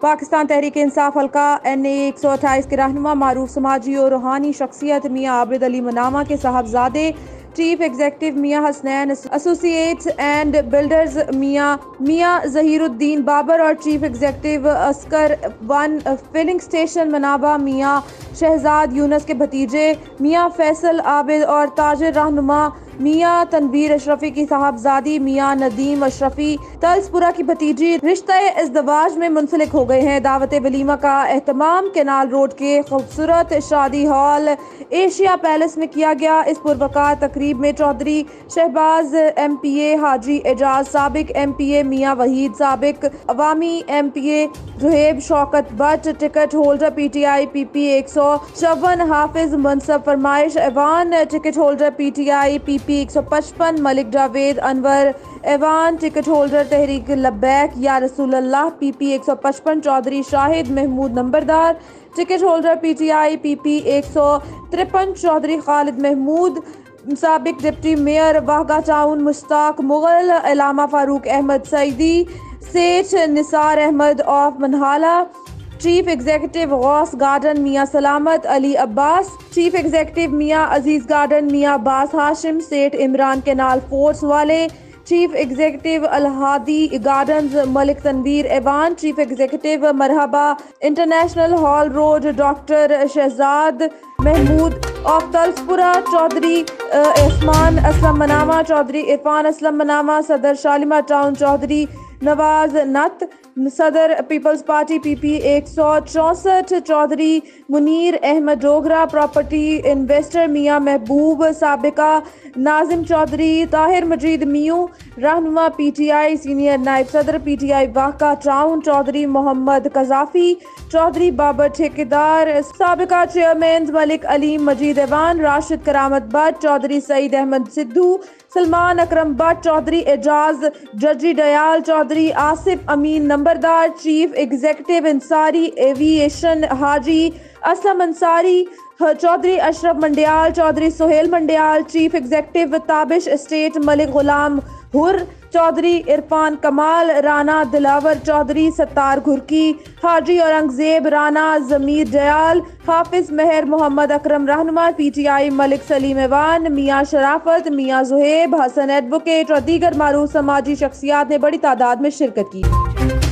پاکستان تحریک انصاف حلقہ NA 128 کے رہنما معروف سماجی اور روحانی شخصیت میاں عابد علی منامہ کے صاحبزادے چیف ایگزیکٹو میاں حسنین ایسوسییٹس اینڈ بلڈرز میاں ظہیر الدین بابر اور chief executive Askar 1 filling station منابع میاں شہزاد یونس کے بھتیجے میاں فیصل عابد اور تاجر رہنما میاں تنویر اشرفی کی صاحبزادی میاں ندیم اشرفی تلسپورہ کی بھتیجی رشتہ ازدواج میں منسلک ہو گئے ہیں۔ دعوت ولیمہ کا اہتمام کینال روڈ کے خوبصورت شادی ہال ایشیا پیلس میں کیا گیا۔ اس پروقار تقریب میں چودھری شہباز MPA حاجی اعجاز، سابق MPA میاں وحید، سابق عوامی MPA Zohaib Shaukat Butt, ticket holder PTI PP 154 Hafiz Mansab فرمائش Awan, ticket holder PTI PP 155 Malik Javed Anwar Awan, ticket holder Tehreek Labbaik Ya Rasool Allah PP 155 Chaudhry Shahid Mehmood نمبردار، ticket holder PTI PP 153 Chaudhry Khalid Mehmood, سابق deputy mayor Wagah town Mushtaq Mughal, Allama Farooq Ahmed Saeedi, Seth Nisar Ahmed of Minhala, chief executive Ghaus garden Mian Salamat Ali Abbas, chief executive میاں Aziz garden Mian Abbas Hashim, Seth Imran canal force والے، chief executive Alhadi gardens Malik Tanveer Awan, chief executive Marhaba international hall road doctor Shahzad Mehmood of Talspura, Chaudhry Usman Aslam Manama, Chaudhry Irfan Aslam Manama, صدر Shalimar town Chaudhry Nawaz Nat, صدر people's party PP 164 Chaudhry Munir Ahmed Dogra, property investor Mian Mehboob, سابقہ ناظم چودھری طاہر مجید میوں، رہنما PTI senior نائب صدر PTI Wagah town Chaudhry Muhammad Qaddafi, Chaudhry Babar ٹھیکیدار، سابقہ چیئرمین ملک علیم مجید ایوان، راشد کرامت بٹ، چودھری سعید احمد سدھو، سلمان اکرم بٹ، چودھری اعجاز ججی ڈیال، چودھری آصف امین نمبردار، chief executive Ansari aviation Haji Aslam Ansari, Chaudhry Ashraf Mandial, Chaudhry Sohail Mandial, chief executive Tabish estate Malik Ghulam Hur, Chaudhry Irfan کمال، رانا دلاور چودھری، ستار گھرکی، حاجی اورنگزیب رانا، ضمیر ڈیال، حافظ مہر محمد اکرم رہنما PTI ملک سلیم ایوان، میاں شرافت، میاں زہیب حسن ایڈوکیٹ اور دیگر معروف سماجی شخصیات نے بڑی تعداد میں شرکت کی۔